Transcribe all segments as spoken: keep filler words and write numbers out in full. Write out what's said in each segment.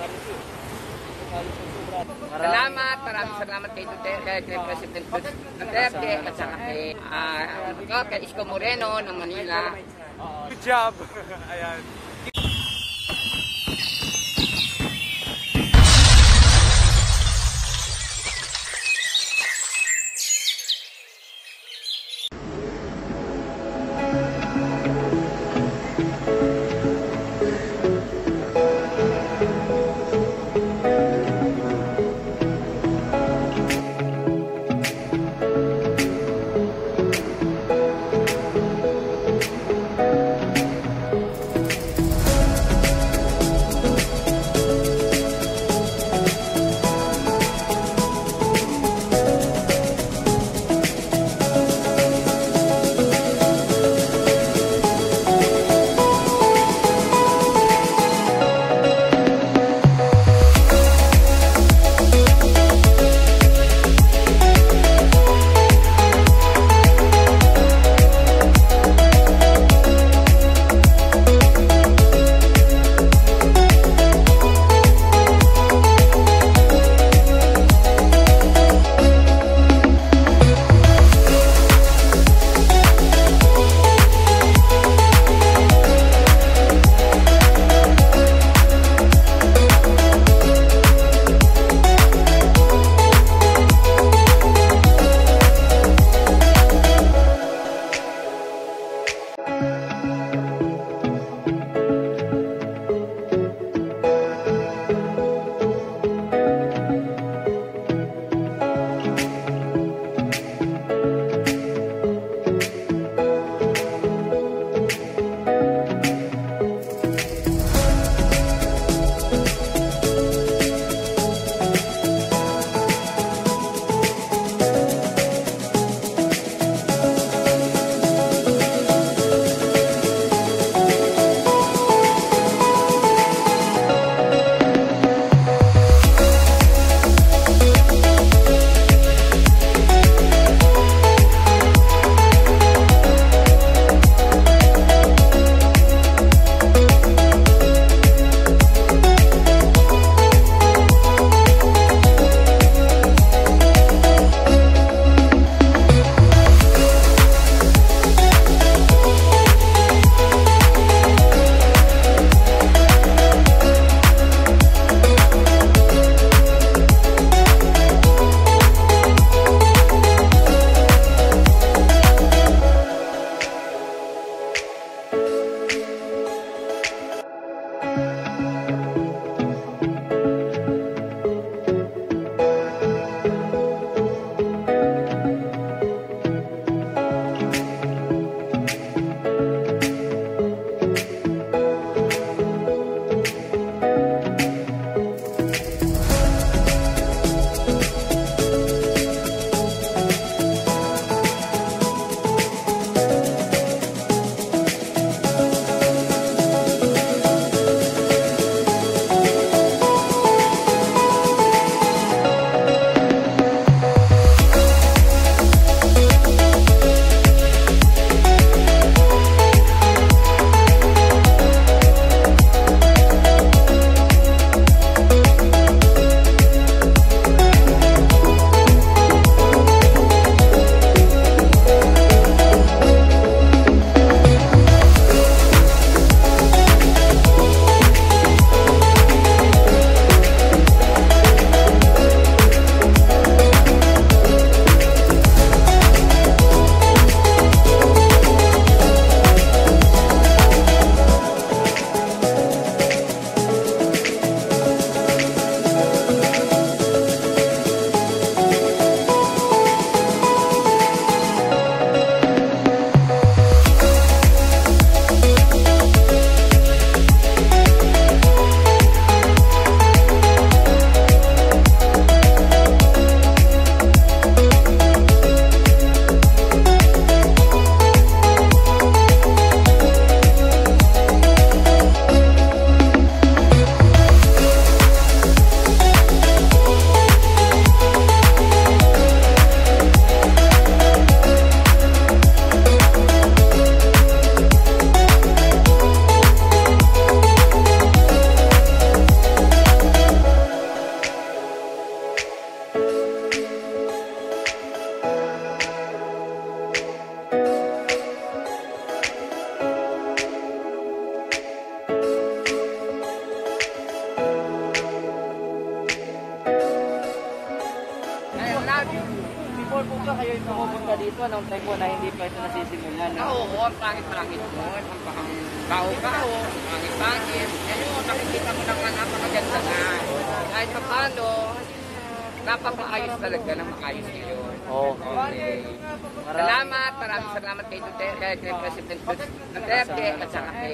Salamat, maraming salamat kay Duterte, kay President Duterte, at saka kay, uh, kay Isko Moreno ng Manila. Good job! Ayan. pumupunta dito nung time mo na hindi pa ito nasisimulan. Ah, oo, ang pangit-pangit mo, ang pang bao-bao, ang pangit-pangit. Ngayon, nakikita mo naman napakaganda na. Kahit pa paano, napakaayos talaga ng maayos ngayon. Oo. Okay. Salamat, maraming salamat kay Duterte, kay President Duterte, at saka kay,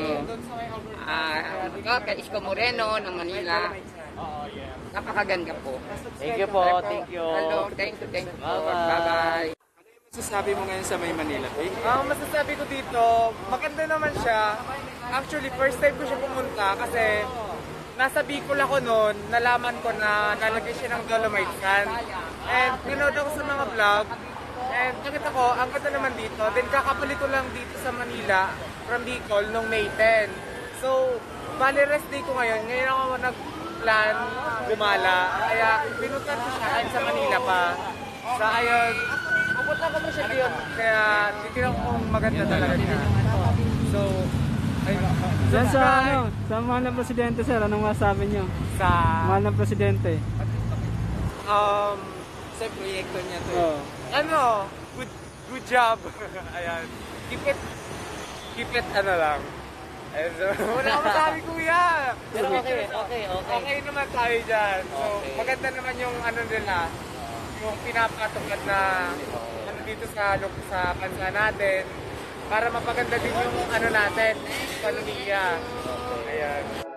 ah, uh, kay Isko Moreno ng Manila. Napakaganda po. Thank you po, thank you. Hello, thank you, thank you po. Bye-bye. Bye-bye. Masasabi mo ngayon sa May Manila, Bay? Ang masasabi ko dito, maganda naman siya. Actually, first time ko siya pumunta kasi nasa Bicol ako noon, nalaman ko na nalagay siya ng Dolomite Sand. And pinood ako sa mga vlog. And nakita ko, ang ganda naman dito. Then kakapali ko lang dito sa Manila from Bicol nung May tenth. So, bali rest day ko ngayon. Ngayon ako nag-plan, gumala. Kaya pinuntan ko siya kahit sa Manila pa. Sa ayun, pupunta ko mo siya diyon. Kaya titignan ko kung maganda talaga niya. So, ayun. Yan sa ano, sa mahal ng presidente sir, anong masasabi nyo? Sa, Mahal ng presidente. um, sa proyekto niya to. Oo. Ano, good, good job. Ayan. Keep it, keep it, ano lang. Ayun, so, wala akong masabi kuya. Pero okay, okay, okay. Okay naman tayo dyan. So, Okay. maganda naman yung ano nila, yung pinapatungkad na ano dito sa, sa bansa natin para mapaganda din yung ano natin, ekonomiya. Ayan.